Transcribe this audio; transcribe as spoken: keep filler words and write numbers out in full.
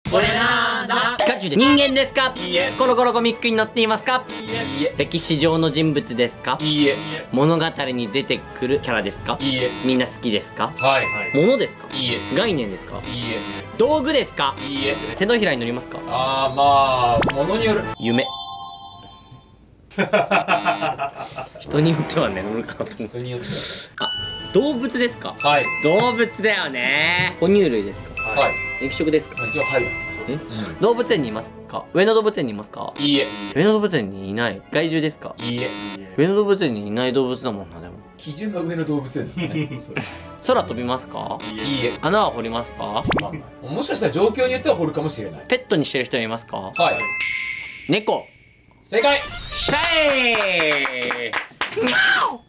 これなんだ。 ピカチュウで人間ですか？ いいえ。 コロコロコミックに載っていますか？ いいえ。いいえ。 歴史上の人物ですか？ いいえ。 物語に出てくるキャラですか？ いいえ。 みんな好きですか？ はい物ですか？ いいえ。 概念ですか？ いい道具ですか？ え。いいえ。 手のひらに乗りますか？ あーまあものによる。 夢。人によってはね乗るかなと思う。 人によってあ、動物ですか？ は。はい動物だよね。哺乳類ですか？ はい。 肉食ですか？ 一応はい。 え、動物園にいますか？上野動物園にいますか？ いいえ。 上野動物園にいない。害獣ですか？ いいえ。 上野動物園にいない動物だもんな。でも基準が上の動物園だね。 空飛びますか？ いいえ。 穴は掘りますか？ わかんない。もしかしたら状況によっては掘るかもしれない。 ペットにしてる人はいますか？ はい。 猫。 正解。 シャイ。